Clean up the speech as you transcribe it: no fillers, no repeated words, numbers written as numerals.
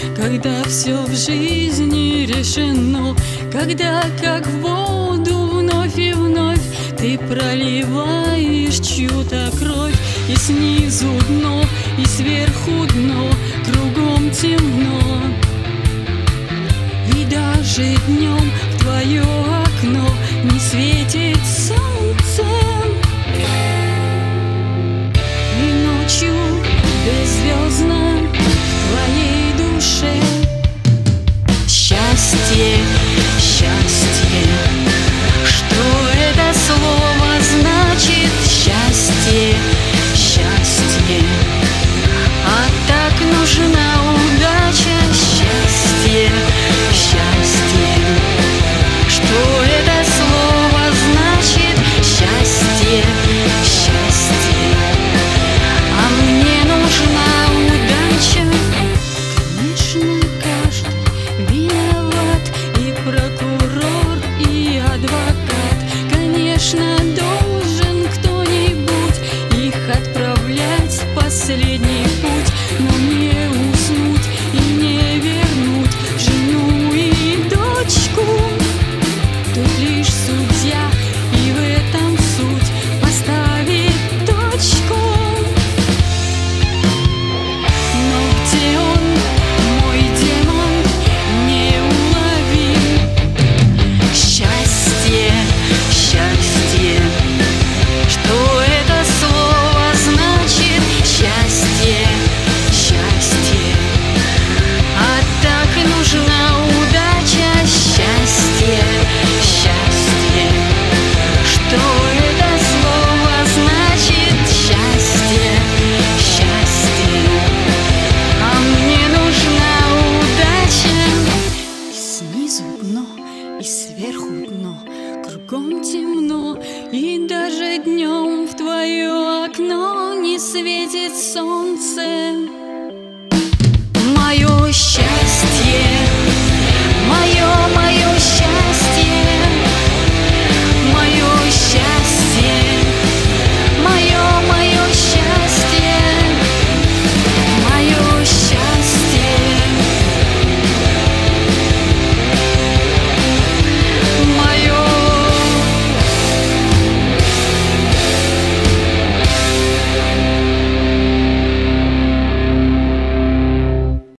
когда все в жизни решено, когда как в воду вновь и вновь ты проливаешь чью-то кровь, и снизу дно, и сверху дно, кругом темно. И даже днем в твое окно не светит солнце, и ночью беззвездно в твоей душе. Счастье, счастье, что это слово значит? Счастье, счастье, а так нужна удача. Счастье, счастье, что это слово значит? Счастье, счастье, а мне нужна удача. Конечно, каждый виноват, и прокурор, и адвокат. Конечно, должен кто-нибудь их отправлять в последний путь, но не уснуть и не вернуть жену и дочку. Тут лишь судья, и в этом суть, поставит точку. Но где он, мой демон, неуловим? Счастье, счастье, что это слово значит? Счастье, счастье, а так нужна удача. Счастье, счастье, что это слово значит? Счастье, счастье, а мне нужна удача. И снизу дно, и сверху дно, кругом темно, и даже днем в твое окно не светит солнце. Мое счастье,